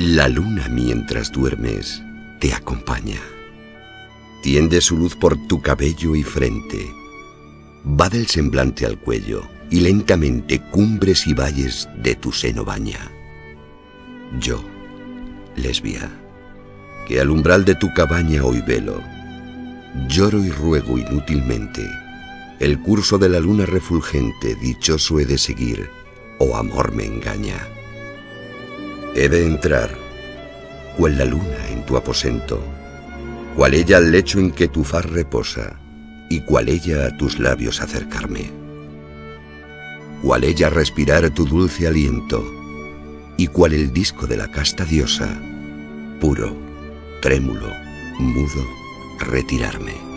La luna mientras duermes te acompaña. Tiende su luz por tu cabello y frente. Va del semblante al cuello y lentamente cumbres y valles de tu seno baña. Yo, lesbia, que al umbral de tu cabaña hoy velo, lloro y ruego inútilmente el curso de la luna refulgente, dichoso he de seguir, o amor me engaña. He de entrar, cual la luna en tu aposento, cual ella al lecho en que tu faz reposa, y cual ella a tus labios acercarme. Cual ella respirar tu dulce aliento, y cual el disco de la casta diosa, puro, trémulo, mudo, retirarme.